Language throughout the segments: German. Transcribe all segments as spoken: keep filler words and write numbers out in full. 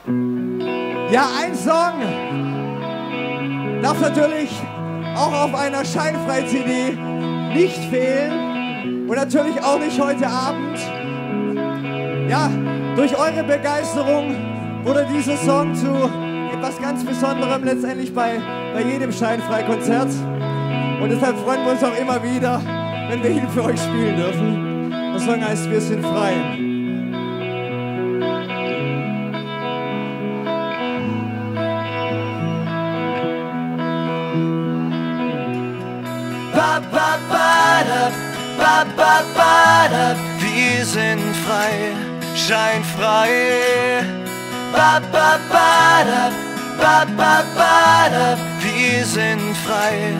Ja, ein Song darf natürlich auch auf einer Scheinfrei-C D nicht fehlen und natürlich auch nicht heute Abend. Ja, durch eure Begeisterung wurde dieser Song zu etwas ganz Besonderem letztendlich bei, bei jedem Scheinfrei-Konzert. Und deshalb freuen wir uns auch immer wieder, wenn wir ihn für euch spielen dürfen. Der Song heißt Wir sind frei. Ba, ba, ba, da, ba, ba, ba, da. Wir sind frei, scheinfrei. Ba, ba, ba, da, ba, ba, ba, da. Wir sind frei.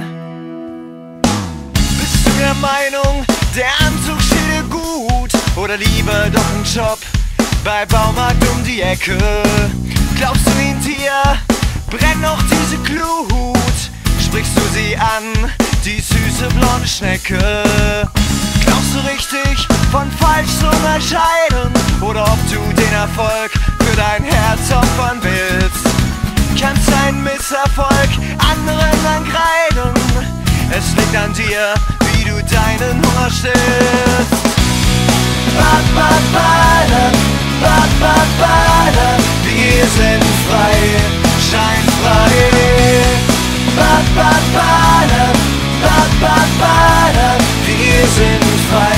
Bist du der Meinung, der Anzug steht dir gut? Oder lieber doch ein Job bei Baumarkt um die Ecke? Glaubst du, in dir brennt noch diese Glut? Sprichst du sie an, die süße blonde Schnecke? Glaubst du richtig von falsch zu unterscheiden? Oder ob du den Erfolg für dein Herz opfern willst? Kannst deinen Misserfolg anderen ankreiden? Es liegt an dir, wie du deinen Hunger stillst. Ba, ba, ba, da, ba, ba, ba, da. Wir sind frei, scheinfrei. Ba, ba, ba, da, ba, ba, ba, da. Wir sind frei.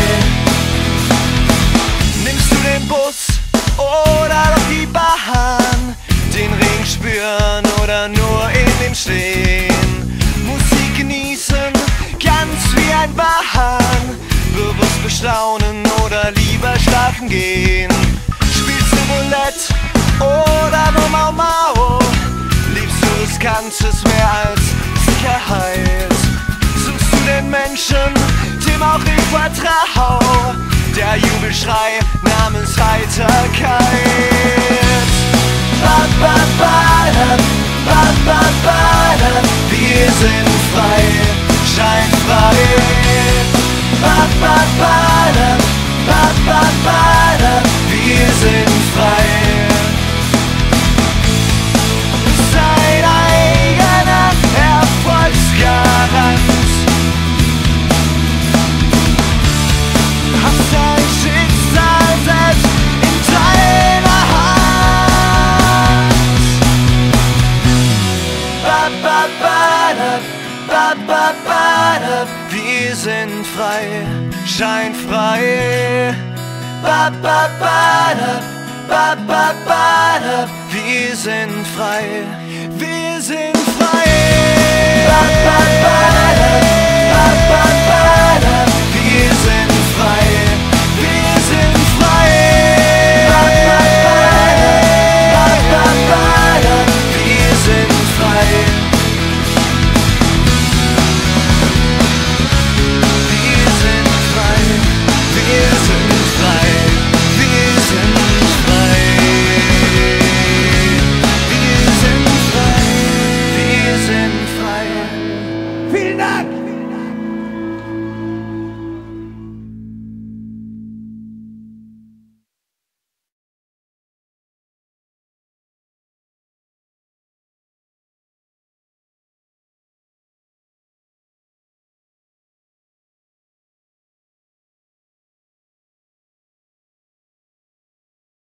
Nimmst du den Bus oder doch die Bahn? Den Regen spüren oder nur in dem Stehen? Musik genießen, ganz wie ein Wahn. Bewusst bestaunen oder lieber schlafen gehen? Spielst du Roulette oder nur Mau Mau? Liebst du Riskantes mehr als Sicherheit? Suchst du den Menschen, dem auch ich vertrau? Der Jubelschrei namens Heiterkeit. Ba, ba, ba, da, ba, ba, ba, da. Wir sind frei, scheinfrei. Ba, ba, ba, da, ba, ba, ba, da. Wir sind frei. Sein eigener Erfolgsgarant. Hast dein Schicksal selbst in deiner Hand. Ba, ba, ba, da, ba, ba, ba, da. Wir sind frei, scheinfrei. Ba, ba, ba, da, ba, ba, ba, da. Wir sind frei, wir sind frei. Ba, ba, ba, da.